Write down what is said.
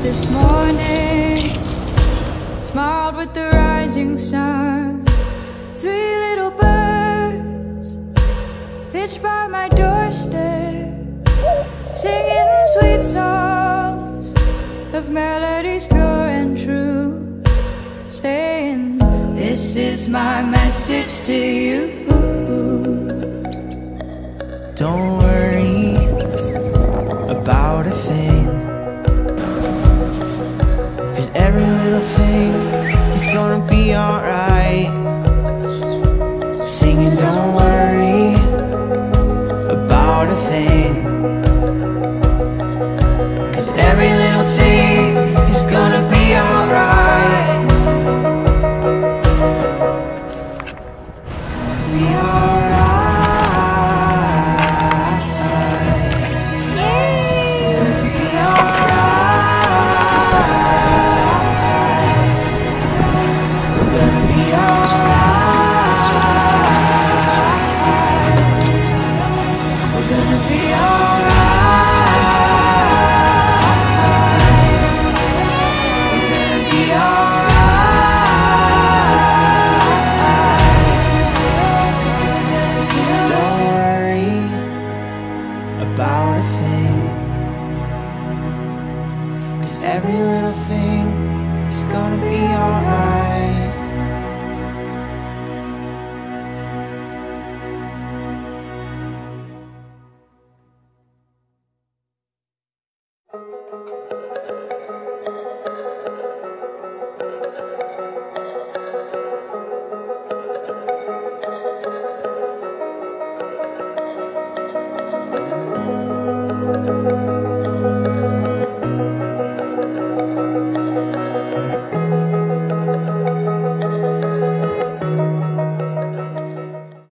this morning, smiled with the rising sun. 3 little birds pitched by my doorstep, singing sweet songs of melodies pure and true, saying, this is my message to you. Don't worry about a thing, 'cause every little thing is gonna be alright. Singing, don't worry about a thing, 'cause every little thing is gonna be alright. Be alright. About a thing, 'cause every little thing is gonna be alright.